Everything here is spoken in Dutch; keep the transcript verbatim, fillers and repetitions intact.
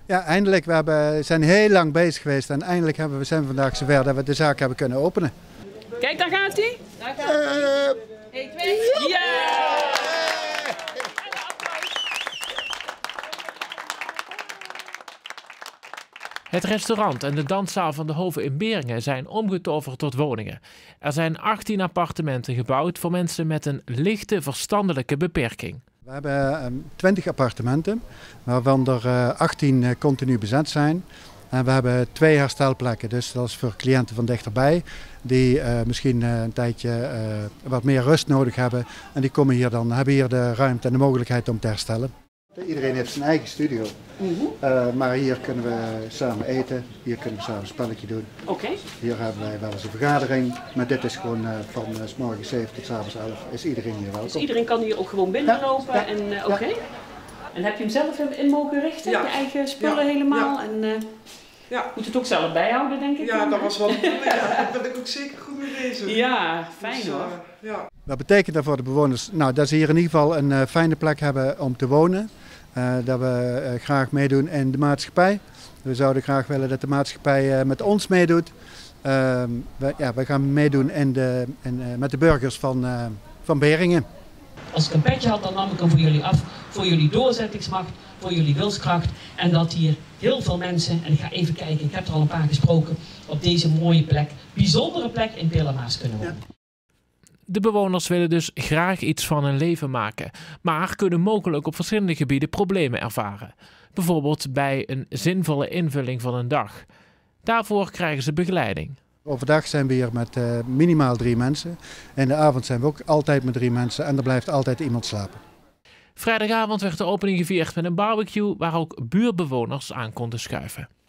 Ja, eindelijk. We hebben, zijn heel lang bezig geweest en eindelijk hebben we, zijn we vandaag zover dat we de zaak hebben kunnen openen. Kijk, daar gaat hij. Daar gaat hij. één, twee, ja! Het restaurant en de danszaal van de Hoven in Beringen zijn omgetoverd tot woningen. Er zijn achttien appartementen gebouwd voor mensen met een lichte verstandelijke beperking. We hebben twintig appartementen, waarvan er achttien continu bezet zijn. En we hebben twee herstelplekken, dus dat is voor cliënten van dichterbij die uh, misschien uh, een tijdje uh, wat meer rust nodig hebben. En die komen hier dan, hebben hier de ruimte en de mogelijkheid om te herstellen. Iedereen heeft zijn eigen studio, mm-hmm. uh, maar hier kunnen we samen eten, hier kunnen we samen een spelletje doen. Okay. Hier hebben wij wel eens een vergadering, maar dit is gewoon uh, van uh, 's morgens zeven tot 's avonds elf is iedereen hier welkom. Dus iedereen kan hier ook gewoon binnenlopen? Ja, ja, en uh, oké. Okay. Ja. En heb je hem zelf in mogen richten, ja. Je eigen spullen ja, helemaal? Ja. En, uh, ja. Moet het ook zelf bijhouden, denk ik? Ja, dan, dat was wel ja, daar ben ik ook zeker goed mee bezig. Ja, fijn dus, uh, hoor. Ja. Wat betekent dat voor de bewoners? Nou, dat ze hier in ieder geval een uh, fijne plek hebben om te wonen. Uh, dat we uh, graag meedoen in de maatschappij. We zouden graag willen dat de maatschappij uh, met ons meedoet. Uh, we, ja, we gaan meedoen in de, in, uh, met de burgers van, uh, van Beringen. Als ik een petje had, dan nam ik hem voor jullie af. Voor jullie doorzettingsmacht, voor jullie wilskracht. En dat hier heel veel mensen, en ik ga even kijken, ik heb er al een paar gesproken, op deze mooie plek, bijzondere plek in Pillermaas kunnen wonen. Ja. De bewoners willen dus graag iets van hun leven maken, maar kunnen mogelijk op verschillende gebieden problemen ervaren. Bijvoorbeeld bij een zinvolle invulling van een dag. Daarvoor krijgen ze begeleiding. Overdag zijn we hier met uh, minimaal drie mensen. In de avond zijn we ook altijd met drie mensen en er blijft altijd iemand slapen. Vrijdagavond werd de opening gevierd met een barbecue waar ook buurbewoners aan konden schuiven.